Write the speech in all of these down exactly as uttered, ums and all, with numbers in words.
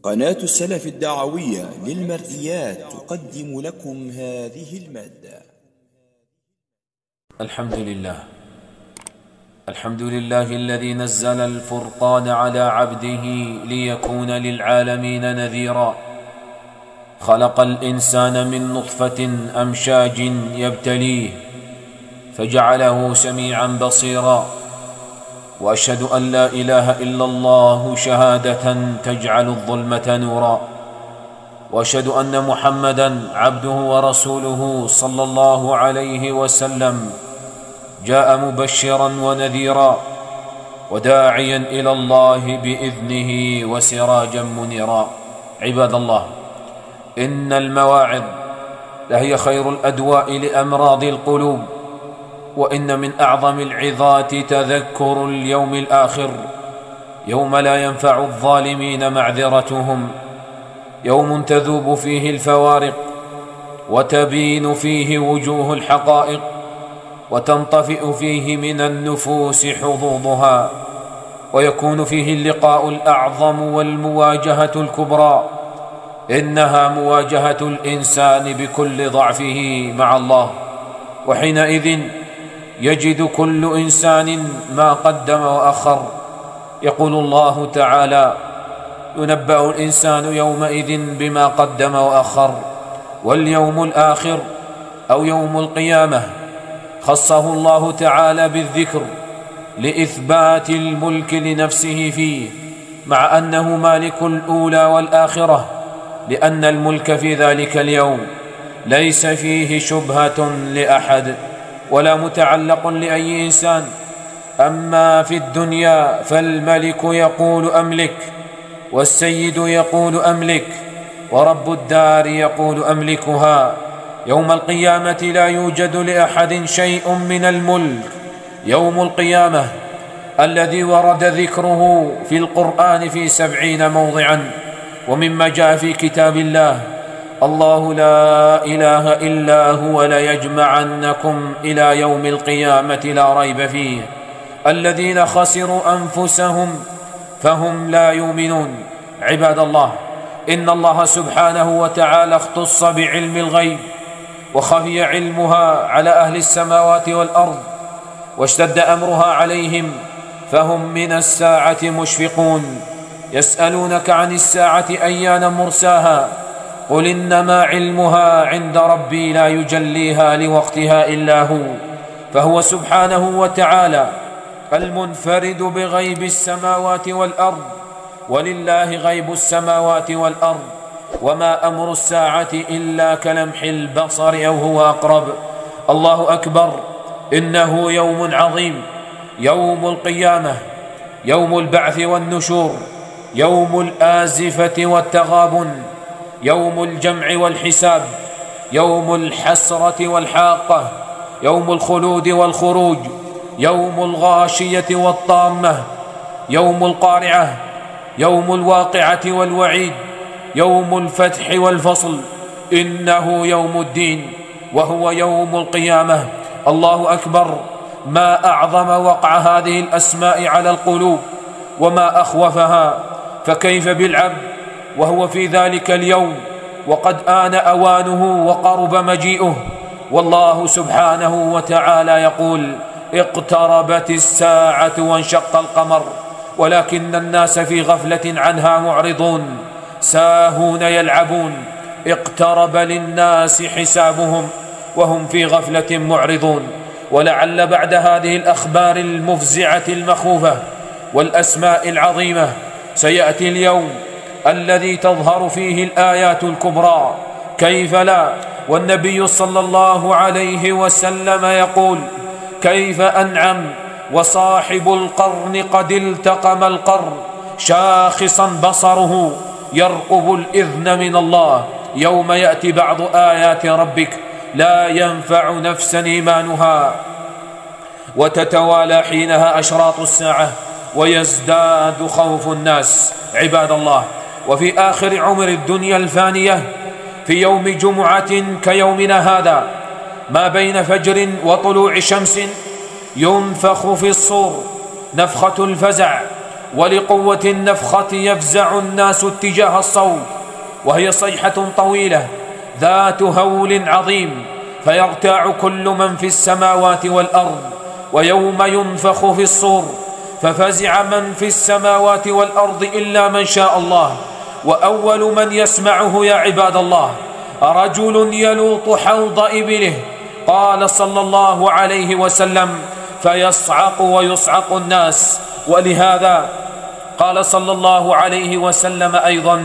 قناة السلف الدعوية للمرئيات تقدم لكم هذه المادة. الحمد لله الحمد لله الذي نزل الفرقان على عبده ليكون للعالمين نذيرا. خلق الإنسان من نطفة أمشاج يبتليه فجعله سميعا بصيرا، وأشهد أن لا إله إلا الله شهادة تجعل الظلمة نورا، وأشهد أن محمدا عبده ورسوله صلى الله عليه وسلم جاء مبشرا ونذيرا وداعيا إلى الله بإذنه وسراجا منيرا. عباد الله، إن المواعظ لهي خير الأدواء لأمراض القلوب، وإن من أعظم العظات تذكر اليوم الآخر، يوم لا ينفع الظالمين معذرتهم، يوم تذوب فيه الفوارق وتبين فيه وجوه الحقائق وتنطفئ فيه من النفوس حظوظها، ويكون فيه اللقاء الأعظم والمواجهة الكبرى، إنها مواجهة الإنسان بكل ضعفه مع الله. وحينئذ يجد كل إنسان ما قدم وأخر. يقول الله تعالى: ينبأ الإنسان يومئذ بما قدم وأخر. واليوم الآخر أو يوم القيامة خصه الله تعالى بالذكر لإثبات الملك لنفسه فيه، مع أنه مالك الأولى والآخرة، لأن الملك في ذلك اليوم ليس فيه شبهة لأحد ولا متعلق لأي إنسان. أما في الدنيا فالملك يقول أملك، والسيد يقول أملك، ورب الدار يقول أملكها. يوم القيامة لا يوجد لأحد شيء من الملك. يوم القيامة الذي ورد ذكره في القرآن في سبعين موضعا، ومما جاء في كتاب الله: الله لا إله إلا هو ليجمعنكم إلى يوم القيامة لا ريب فيه. الذين خسروا أنفسهم فهم لا يؤمنون. عباد الله، إن الله سبحانه وتعالى اختص بعلم الغيب، وخفي علمها على أهل السماوات والأرض، واشتد أمرها عليهم، فهم من الساعة مشفقون. يسألونك عن الساعة أيان مرساها، قل إنما علمها عند ربي لا يجليها لوقتها إلا هو، فهو سبحانه وتعالى المنفرد بغيب السماوات والأرض، ولله غيب السماوات والأرض، وما أمر الساعة إلا كلمح البصر أو هو أقرب. الله أكبر، إنه يوم عظيم، يوم القيامة، يوم البعث والنشور، يوم الآزفة والتغابن، يوم الجمع والحساب، يوم الحسرة والحاقة، يوم الخلود والخروج، يوم الغاشية والطامة، يوم القارعة، يوم الواقعة والوعيد، يوم الفتح والفصل. إنه يوم الدين، وهو يوم القيامة. الله أكبر، ما أعظم وقع هذه الأسماء على القلوب وما أخوفها، فكيف بالعبد وهو في ذلك اليوم وقد آن أوانه وقرب مجيئه؟ والله سبحانه وتعالى يقول: اقتربت الساعة وانشق القمر، ولكن الناس في غفلة عنها معرضون ساهون يلعبون. اقترب للناس حسابهم وهم في غفلة معرضون. ولعل بعد هذه الأخبار المفزعة المخوفة والأسماء العظيمة سيأتي اليوم الذي تظهر فيه الآيات الكبرى، كيف لا؟ والنبي صلى الله عليه وسلم يقول: كيف أنعم وصاحب القرن قد التقم القرن، شاخصا بصره يرقب الإذن من الله. يوم يأتي بعض آيات ربك لا ينفع نفسا إيمانها، وتتوالى حينها أشراط الساعة، ويزداد خوف الناس. عباد الله، وفي آخر عمر الدنيا الفانية، في يوم جمعة كيومنا هذا، ما بين فجر وطلوع شمس، ينفخ في الصور نفخة الفزع، ولقوة النفخة يفزع الناس اتجاه الصوت، وهي صيحة طويلة ذات هول عظيم، فيرتاع كل من في السماوات والأرض. ويوم ينفخ في الصور ففزع من في السماوات والأرض إلا من شاء الله. وأول من يسمعه يا عباد الله رجل يلوط حوض إبله، قال صلى الله عليه وسلم: فيصعق ويصعق الناس. ولهذا قال صلى الله عليه وسلم أيضا: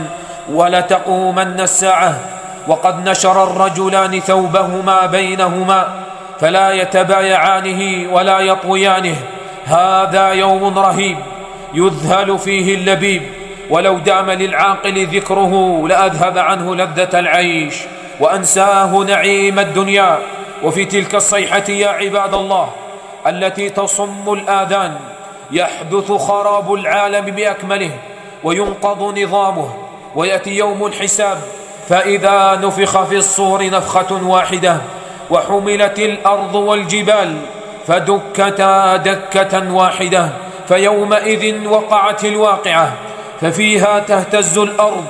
ولتقومن الساعة وقد نشر الرجلان ثوبهما بينهما فلا يتبايعانه ولا يطويانه. هذا يوم رهيب يذهل فيه اللبيب، ولو دام للعاقل ذكره لأذهب عنه لذة العيش وأنساه نعيم الدنيا. وفي تلك الصيحة يا عباد الله التي تصم الآذان يحدث خراب العالم بأكمله وينقض نظامه، ويأتي يوم الحساب، فإذا نفخ في الصور نفخة واحدة وحملت الأرض والجبال فدكتا دكة واحدة، فيومئذ وقعت الواقعة، ففيها تهتز الأرض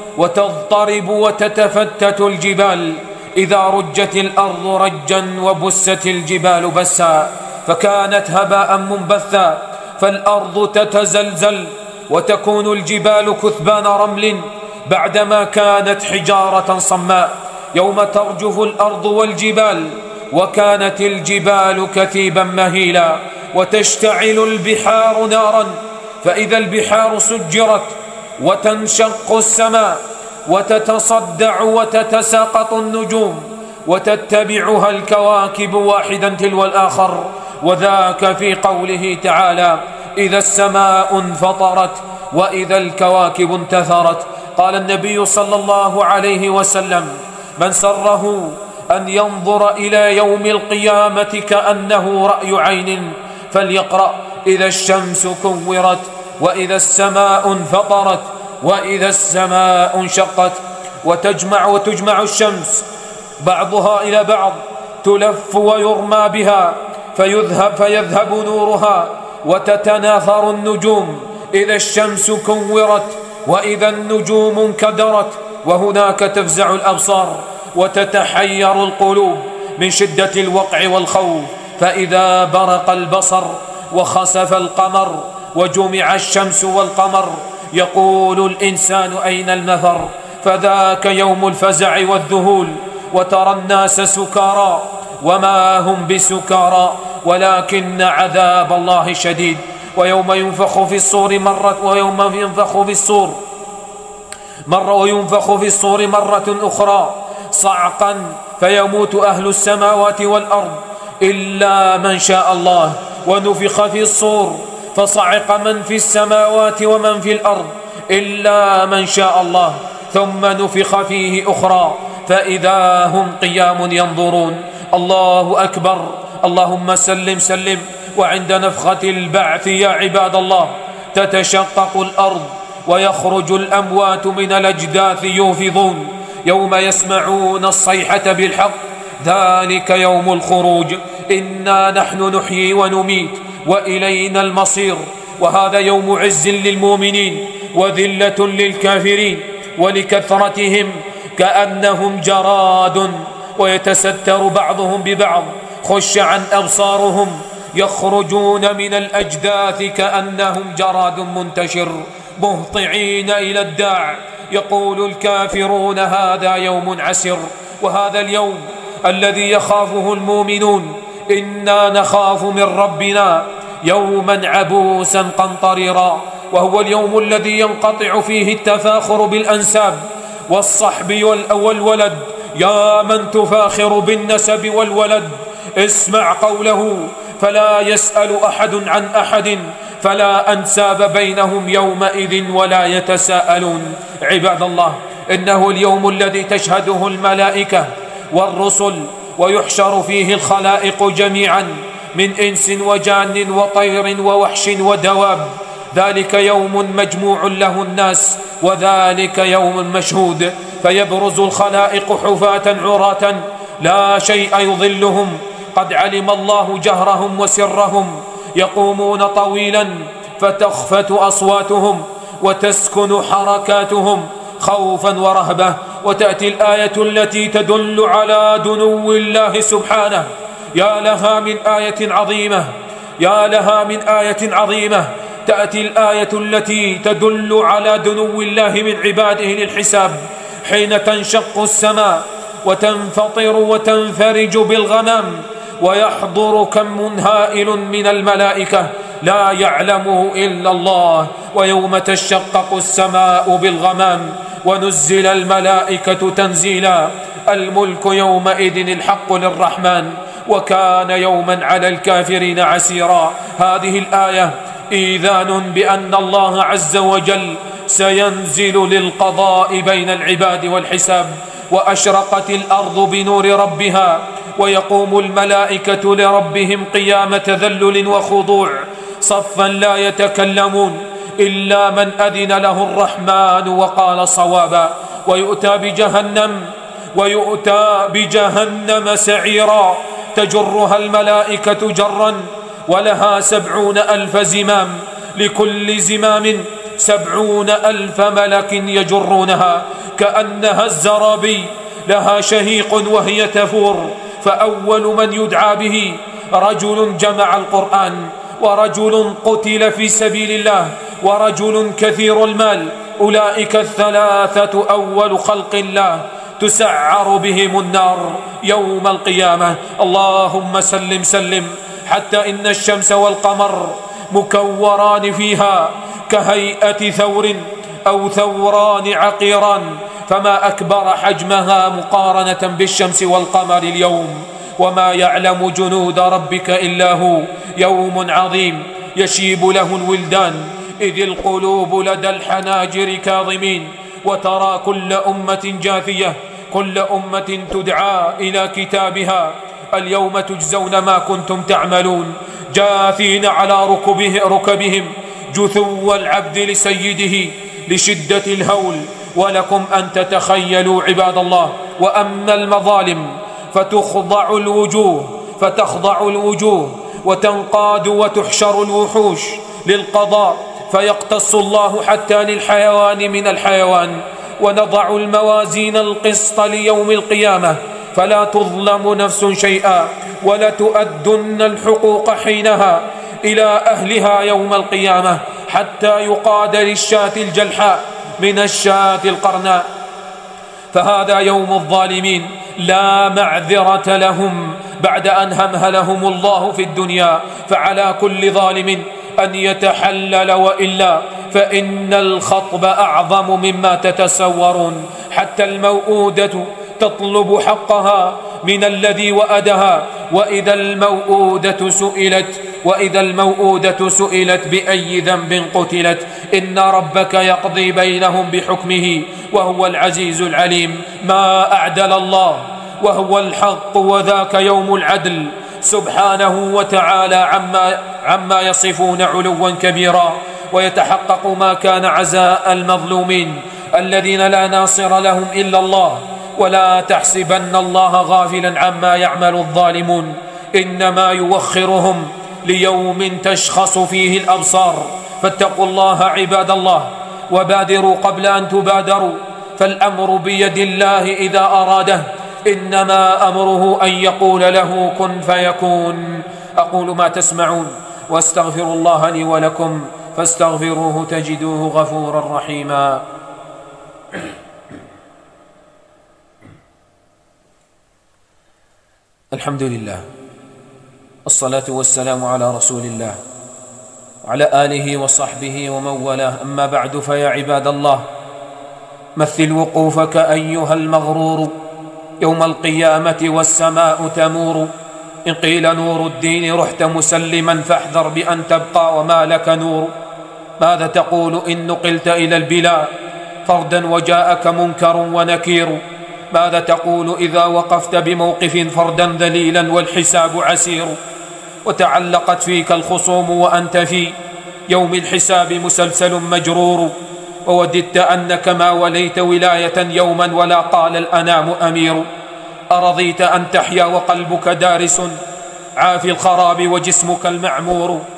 وتضطرب وتتفتت الجبال إذا رجت الأرض رجا وبست الجبال بسا، فكانت هباء منبثا، فالأرض تتزلزل وتكون الجبال كثبان رمل بعدما كانت حجارة صماء. يوم ترجف الأرض والجبال وكانت الجبال كثيبا مهيلا، وتشتعل البحار نارا، فإذا البحار سجرت وتنشق السماء وتتصدع وتتساقط النجوم وتتبعها الكواكب واحدا تلو الآخر، وذاك في قوله تعالى: إذا السماء انفطرت وإذا الكواكب انتثرت. قال النبي صلى الله عليه وسلم: من سره أن ينظر إلى يوم القيامة كأنه رأي عين فليقرأ: إذا الشمس كورت وإذا السماء انفطرت وإذا السماء انشقت. وتجمع وتجمع الشمس بعضها إلى بعض تلف ويرمى بها فيذهب, فيذهب نورها، وتتناثر النجوم إذا الشمس كورت وإذا النجوم انكدرت، وهناك تفزع الأبصار وتتحير القلوب من شدة الوقع والخوف، فإذا برق البصر وخسف القمر وجمع الشمس والقمر يقول الإنسان أين المفر، فذاك يوم الفزع والذهول. وترى الناس سكارى وما هم بسكارى ولكن عذاب الله شديد. ويوم ينفخ في الصور مرة ويوم ينفخ في الصور مرة وينفخ في الصور مرة أخرى صعقا فيموت أهل السماوات والأرض إلا من شاء الله. ونفخ في الصور فصعق من في السماوات ومن في الأرض إلا من شاء الله، ثم نفخ فيه أخرى فإذا هم قيام ينظرون. الله أكبر، اللهم سلم سلم. وعند نفخة البعث يا عباد الله تتشقق الأرض ويخرج الأموات من الأجداث يوفضون يوم يسمعون الصيحة بالحق، ذلك يوم الخروج. إنا نحن نحيي ونميت وإلينا المصير. وهذا يوم عز للمؤمنين وذلة للكافرين، ولكثرتهم كأنهم جراد ويتستر بعضهم ببعض، خش عن أبصارهم يخرجون من الأجداث كأنهم جراد منتشر مهطعين إلى الداع. يقول الكافرون هذا يوم عسر. وهذا اليوم الذي يخافه المؤمنون، إنا نخاف من ربنا يوما عبوسا قمطريرا، وهو اليوم الذي ينقطع فيه التفاخر بالأنساب والصحب والولد. يا من تفاخر بالنسب والولد، اسمع قوله: فلا يسأل أحد عن أحد فلا أنساب بينهم يومئذ ولا يتساءلون. عباد الله، إنه اليوم الذي تشهده الملائكة والرسل ويحشر فيه الخلائق جميعا من إنس وجان وطير ووحش ودواب. ذلك يوم مجموع له الناس وذلك يوم مشهود، فيبرز الخلائق حفاة عراة لا شيء يظلهم، قد علم الله جهرهم وسرهم. يقومون طويلا فتخفت أصواتهم وتسكن حركاتهم خوفا ورهبة. وتأتي الآية التي تدل على دنو الله سبحانه. يا لها من آية عظيمة، يا لها من آية عظيمة. تأتي الآية التي تدل على دنو الله من عباده للحساب، حين تنشق السماء وتنفطر وتنفرج بالغمام، ويحضر كم هائل من الملائكة لا يعلمه إلا الله. ويوم تشقق السماء بالغمام ونزل الملائكة تنزيلا، الملك يومئذ الحق للرحمن، وكان يوما على الكافرين عسيرا. هذه الآية إيذان بأن الله عز وجل سينزل للقضاء بين العباد والحساب. وأشرقت الأرض بنور ربها، ويقوم الملائكة لربهم قيام تذلل وخضوع صفا لا يتكلمون إلا من أذن له الرحمن وقال صوابا. ويؤتى بجهنم ويؤتى بجهنم سعيرا تجرها الملائكة جرا، ولها سبعون ألف زمام، لكل زمام سبعون ألف ملك يجرونها كأنها الزرابي، لها شهيق وهي تفور. فأول من يدعى به رجل جمع القرآن، ورجل قتل في سبيل الله، ورجل كثير المال. أولئك الثلاثة أول خلق الله تسعر بهم النار يوم القيامة. اللهم سلم سلم، حتى إن الشمس والقمر مكوران فيها كهيئة ثور أو ثوران عقيران، فما أكبر حجمها مقارنة بالشمس والقمر اليوم. وما يعلم جنود ربك إلا هو. يوم عظيم يشيب له الولدان، إذ القلوب لدى الحناجر كاظمين، وترى كل أمة جاثية، كل أمة تدعى إلى كتابها اليوم تجزون ما كنتم تعملون، جاثين على ركبه ركبهم جثو العبد لسيده لشدة الهول. ولكم أن تتخيلوا عباد الله. وأما المظالم فتخضع الوجوه فتخضع الوجوه وتنقاد وتحشر الوحوش للقضاء، فيقتص الله حتى للحيوان من الحيوان. ونضع الموازين القسط ليوم القيامة، فلا تظلم نفس شيئا، ولتؤدن الحقوق حينها إلى أهلها يوم القيامة، حتى يقاد للشاة الجلحاء من الشاة القرناء. فهذا يوم الظالمين، لا معذرة لهم بعد أن همهلهم الله في الدنيا. فعلى كل ظالم أن يتحلل، وإلا فإن الخطب أعظم مما تتصورون. حتى الموءودة تطلب حقها من الذي وأدها. وإذا الموءودة سئلت وإذا الموءودة سئلت بأي ذنب قتلت، إن ربك يقضي بينهم بحكمه وهو العزيز العليم. ما أعدل الله وهو الحق، وذاك يوم العدل سبحانه وتعالى عما, عما يصفون علوا كبيرا. ويتحقق ما كان عزاء المظلومين الذين لا ناصر لهم إلا الله. ولا تحسبن الله غافلا عما يعمل الظالمون، إنما يوخرهم ليوم تشخص فيه الأبصار. فاتقوا الله عباد الله، وبادروا قبل أن تبادروا، فالأمر بيد الله إذا أراده، إنما أمره أن يقول له كن فيكون. أقول ما تسمعون، واستغفر الله لي ولكم، فاستغفروه تجدوه غفورا رحيما. الحمد لله، الصلاة والسلام على رسول الله وعلى آله وصحبه ومن والاه. أما بعد، فيا عباد الله، مثل وقوفك أيها المغرور يوم القيامة والسماء تمور. إن قيل نور الدين رحت مسلما، فاحذر بأن تبقى وما لك نور. ماذا تقول إن نقلت إلى البلا فردا وجاءك منكر ونكير؟ ماذا تقول إذا وقفت بموقف فردا ذليلا والحساب عسير؟ وتعلقت فيك الخصوم وأنت في يوم الحساب مسلسل مجرور. ووددت أنك ما وليت ولاية يوما ولا قال الأنام أمير. أرضيت أن تحيا وقلبك دارس عافي الخراب وجسمك المعمور.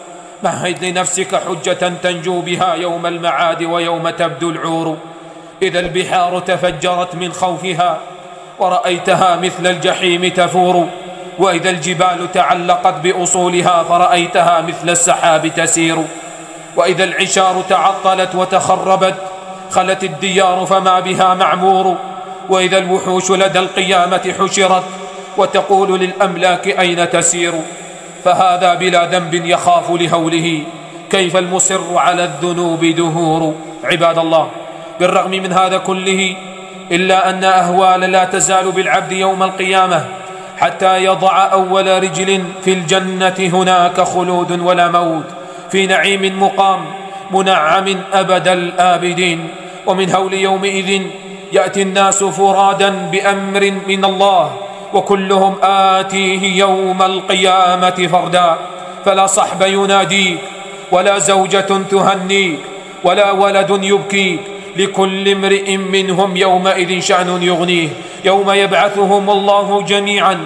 مهد لنفسك حجة تنجو بها يوم المعاد ويوم تبدو العور. إذا البحار تفجرت من خوفها ورأيتها مثل الجحيم تفور، وإذا الجبال تعلقت بأصولها فرأيتها مثل السحاب تسير، وإذا العشار تعطلت وتخربت خلت الديار فما بها معمور، وإذا الوحوش لدى القيامة حشرت وتقول للأملاك أين تسير. فهذا بلا ذنب يخاف لهوله، كيف المصر على الذنوب دهور. عباد الله، بالرغم من هذا كله إلا أن أهوال لا تزال بالعبد يوم القيامة حتى يضع أول رجل في الجنة، هناك خلود ولا موت، في نعيم مقام منعم أبد الآبدين. ومن هول يومئذ يأتي الناس فرادا بأمر من الله، وكلهم آتيه يوم القيامة فردا، فلا صحب يناديك ولا زوجة تهنيك ولا ولد يبكيك، لكل امرئ منهم يومئذ شأن يغنيه. يوم يبعثهم الله جميعا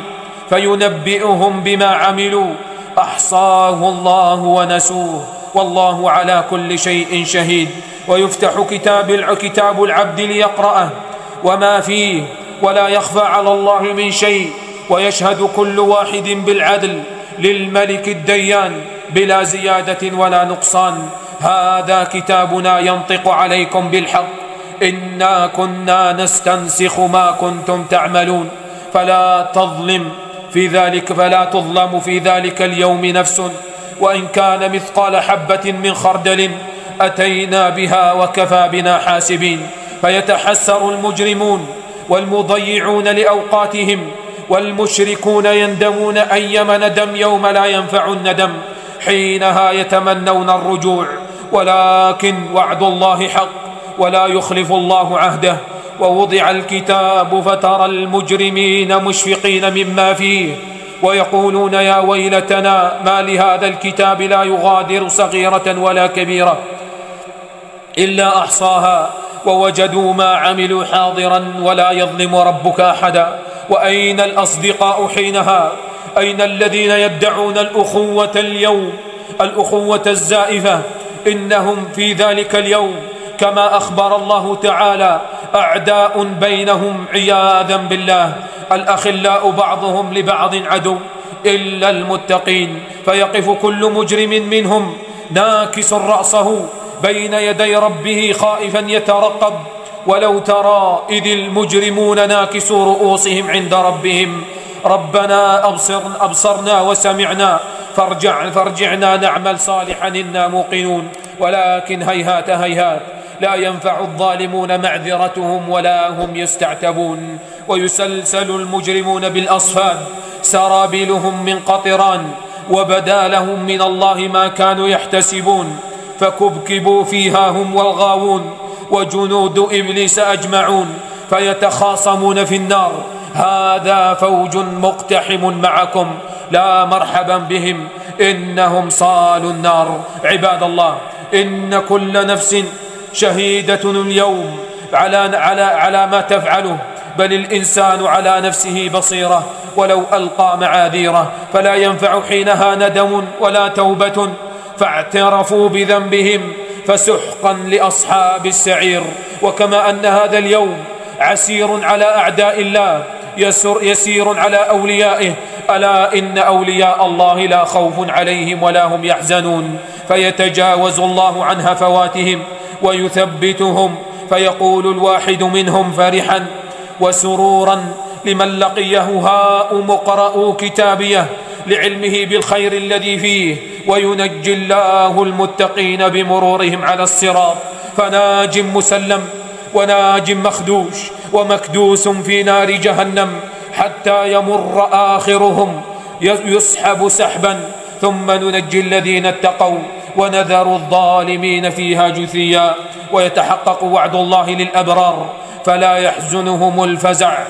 فينبئهم بما عملوا، أحصاه الله ونسوه، والله على كل شيء شهيد. ويفتح كتاب كتاب العبد ليقرأه وما فيه، ولا يخفى على الله من شيء، ويشهد كل واحد بالعدل للملك الديان بلا زيادة ولا نقصان. هذا كتابنا ينطق عليكم بالحق، إنا كنا نستنسخ ما كنتم تعملون، فلا تظلم في ذلك فلا تظلم في ذلك اليوم نفس، وإن كان مثقال حبة من خردل أتينا بها وكفى بنا حاسبين. فيتحسر المجرمون والمضيعون لأوقاتهم والمشركون يندمون أيما ندم يوم لا ينفع الندم، حينها يتمنون الرجوع، ولكن وعد الله حق ولا يخلف الله عهده. ووضع الكتاب فترى المجرمين مشفقين مما فيه ويقولون يا ويلتنا ما لهذا الكتاب لا يغادر صغيرة ولا كبيرة إلا أحصاها ووجدوا ما عملوا حاضرا ولا يظلم ربك أحدا. وأين الأصدقاء حينها؟ أين الذين يدعون الأخوة اليوم، الأخوة الزائفة؟ إنهم في ذلك اليوم كما أخبر الله تعالى أعداء بينهم عياذا بالله، الأخلاء بعضهم لبعض عدو إلا المتقين. فيقف كل مجرم منهم ناكس رأسه بين يدي ربه خائفا يترقب. ولو ترى إذ المجرمون ناكسوا رؤوسهم عند ربهم ربنا أبصر أبصرنا وسمعنا فارجع فارجعنا نعمل صالحا إنا موقنون. ولكن هيهات هيهات لا ينفع الظالمون معذرتهم ولا هم يستعتبون. ويسلسل المجرمون بالأصفاد سرابيلهم من قطران وبدا لهم من الله ما كانوا يحتسبون، فكبكبوا فيها هم والغاوون وجنود إبليس أجمعون، فيتخاصمون في النار هذا فوج مقتحم معكم لا مرحبا بهم إنهم صالوا النار. عباد الله، إن كل نفس شهيدة اليوم على, على, على ما تفعله، بل الإنسان على نفسه بصيرة ولو ألقى معاذيره، فلا ينفع حينها ندم ولا توبة. فاعترفوا بذنبهم فسحقا لأصحاب السعير. وكما أن هذا اليوم عسير على أعداء الله يسر يسير على أوليائه، ألا إن أولياء الله لا خوف عليهم ولا هم يحزنون. فيتجاوز الله عن هفواتهم ويثبتهم، فيقول الواحد منهم فرحا وسرورا لمن لقيه هاؤم اقرءوا كتابيه لعلمه بالخير الذي فيه، وينجي الله المتقين بمرورهم على الصراط. فناج مسلم وناج مخدوش ومكدوس في نار جهنم حتى يمر آخرهم يسحب سحبا، ثم ننجي الذين اتقوا ونذر الظالمين فيها جثيا. ويتحقق وعد الله للأبرار فلا يحزنهم الفزع،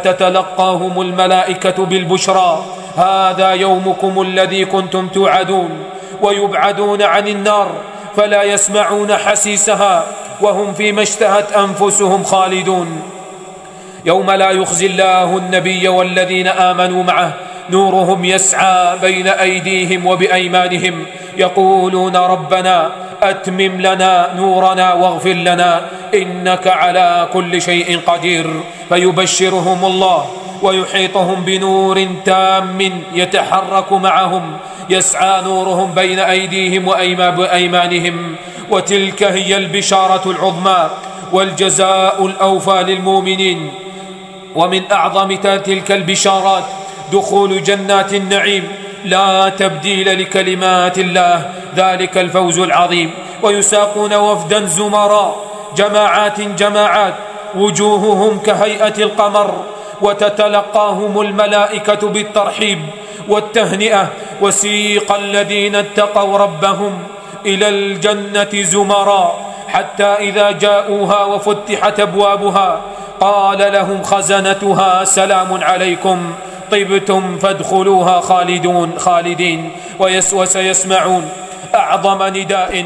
فتتلقاهم الملائكة بالبشرى هذا يومكم الذي كنتم توعدون. ويبعدون عن النار فلا يسمعون حسيسها وهم فيما اشتهت أنفسهم خالدون. يوم لا يخزي الله النبي والذين آمنوا معه نورهم يسعى بين أيديهم وبأيمانهم يقولون ربنا أتمم لنا نورنا واغفر لنا إنك على كل شيء قدير. فيبشرهم الله ويحيطهم بنور تام يتحرك معهم، يسعى نورهم بين أيديهم وأيمانهم. وتلك هي البشارة العظمى والجزاء الأوفى للمؤمنين. ومن أعظم تلك البشارات دخول جنات النعيم لا تبديل لكلمات الله، ذلك الفوز العظيم. ويساقون وفدا زمراء جماعات جماعات وجوههم كهيئة القمر، وتتلقاهم الملائكة بالترحيب والتهنئة. وسيق الذين اتقوا ربهم إلى الجنة زمراء حتى إذا جاءوها وفتحت أبوابها قال لهم خزنتها سلام عليكم طبتم فادخلوها خالدون خالدين. وسيسمعون أعظم نداء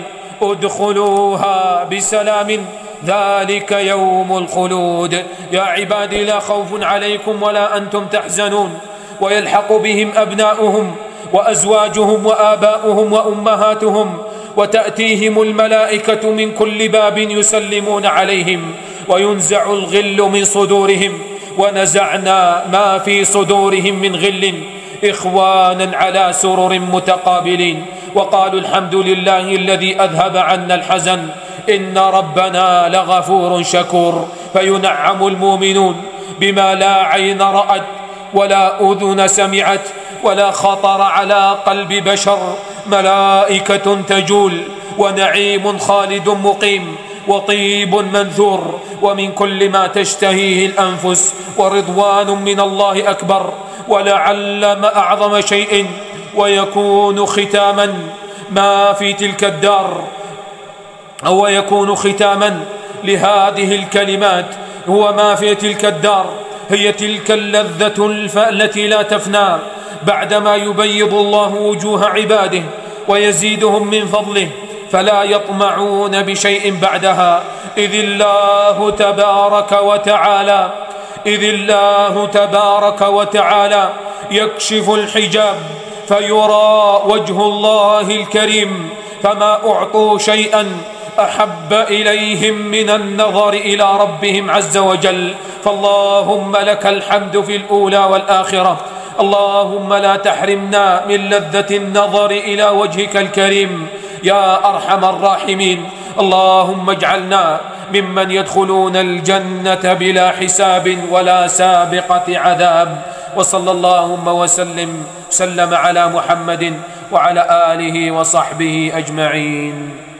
ادخلوها بسلام ذلك يوم الخلود. يا عبادي لا خوف عليكم ولا أنتم تحزنون. ويلحق بهم أبناؤهم وأزواجهم وآباؤهم وأمهاتهم، وتأتيهم الملائكة من كل باب يسلمون عليهم، وينزع الغل من صدورهم، ونزعنا ما في صدورهم من غل إخوانا على سرر متقابلين. وقالوا الحمد لله الذي أذهب عنا الحزن إن ربنا لغفور شكور. فينعم المؤمنون بما لا عين رأت ولا أذن سمعت ولا خطر على قلب بشر، ملائكة تجول ونعيم خالد مقيم وطيب منثور ومن كل ما تشتهيه الأنفس، ورضوان من الله أكبر. ولعل ما أعظم شيء ويكون ختاما ما في تلك الدار أو يكون ختاما لهذه الكلمات هو ما في تلك الدار، هي تلك اللذة التي لا تفنى بعدما يبيض الله وجوه عباده ويزيدهم من فضله، فلا يطمعون بشيء بعدها. إذ الله تبارك وتعالى إذ الله تبارك وتعالى يكشف الحجاب فيرى وجه الله الكريم، فما أعطوا شيئا أحب إليهم من النظر إلى ربهم عز وجل. فاللهم لك الحمد في الأولى والآخرة. اللهم لا تحرمنا من لذة النظر إلى وجهك الكريم يا أرحم الراحمين. اللهم اجعلنا ممن يدخلون الجنة بلا حساب ولا سابقة عذاب. وصلى اللهم وسلم سلم على محمد وعلى آله وصحبه أجمعين.